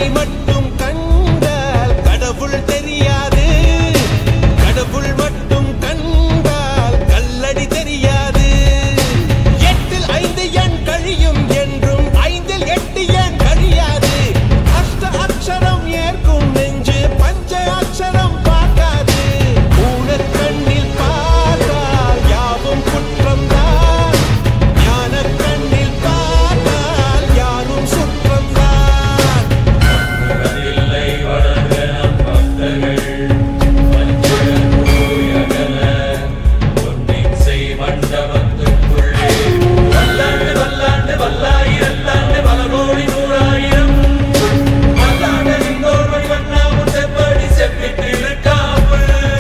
மட்டும் கண்டால் கடவுள் தெரியாது, கடவுள் மட்டும் கண்டால் கல்லடி தெரியாது. 8ல் 5 எண் கழியும் என்றும் 5ல் 8 எண் கழியாது. அஷ்ட அக்ஷரம் ஏற்கும் நெஞ்சு பஞ்ச அக்ஷரம் பார்க்காது. ஊனக்கண்ணில் பார்த்தால் யாவும் குற்றம்தான், ஞான கண்ணில் பார்த்தால் யாரும் சுற்றம்தான். இல்லை வளர்க நம் பக்தர்கள் பஞ்சகூயகல பொன்னின் செய் மண்டபத்துக்குள்ளே வல்லாண்டு வல்லாண்டு வல்லாயிரத்தாண்டு பல கோடி நூறாயிரம் வல்லாண்டு நின்றோர் வடிவண்ணாவும் செப்படி செப்பிட்டு இருக்காப்பு.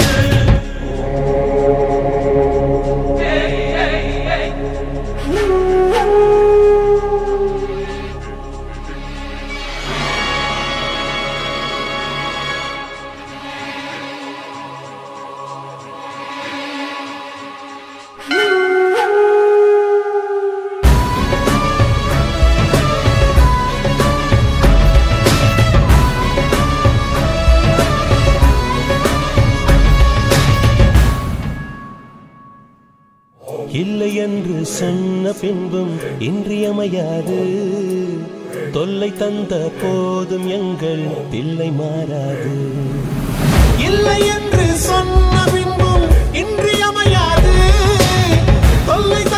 இல்லை என்று சொன்ன பின்பும் இன்றியமையாது. தொல்லை தந்த போதும் எங்கள் தில்லை மாறாது. இல்லை என்று சொன்ன பின்பும் இன்றியமையாது. தொல்லை